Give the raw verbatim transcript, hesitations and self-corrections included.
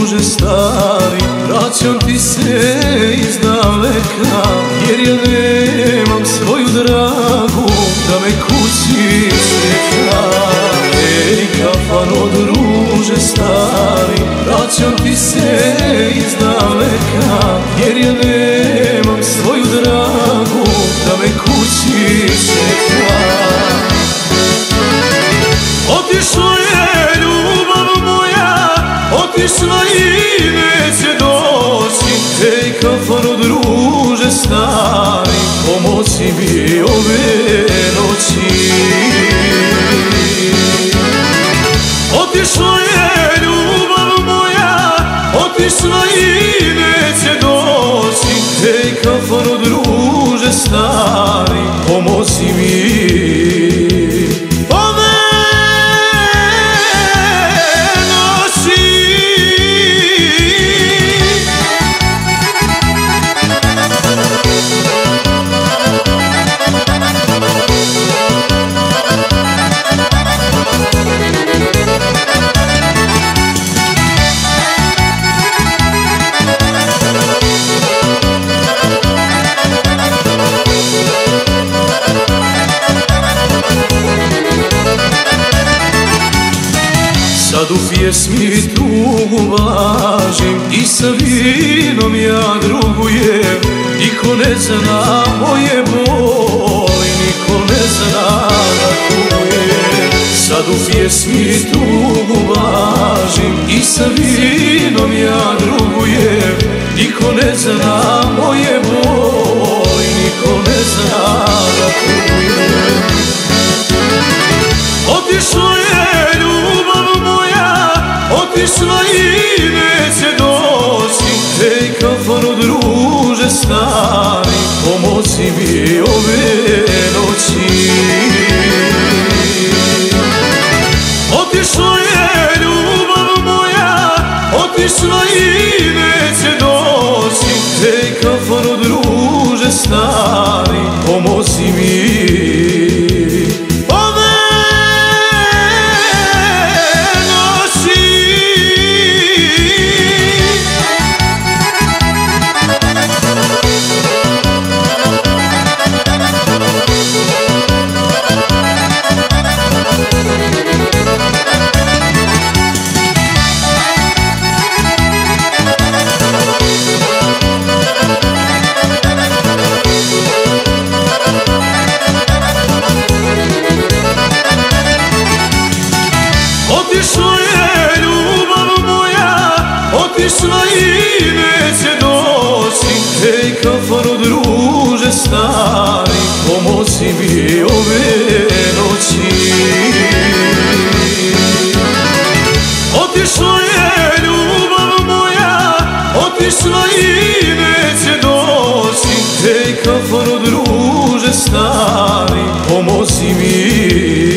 druže stari, vraćam ti se iz daleka, jer ja nemam svoju dragu da me kući čeka. Ej kafano druže stari, vraćam ti se iz daleka, jer ja nemam svoju dragu da me kući čeka. Otišla je ljubav moja, otišla i neće doći. Ej kafano druže stari, pomoći mi ove noći. Otišla je ljubav moja, otišla i neće doći. Ej kafano druže stari, pomoći mi ove noći. Sad u pjesmi tugu važim i sa vinom ja drugujem. Niko ne zna moje boli, niko ne zna da tugujem. Sad u pjesmi tugu važim i sa vinom ja drugujem. Niko ne zna moje boli, niko ne zna da tugujem. Otišla je ljubav moja, otišla i neće doći. Ej kafano druže stari, pomoći mi ove noći. Otišla je ljubav moja, otišla i neće doći. Ej kafano druže stari, pomoći mi Otišla je ljubav moja, otišla i neće doći. Ej kafano druže stari, pomoći mi ove noći. Otišla je ljubav moja, otišla i neće doći. Ej kafano druže stari, pomoći mi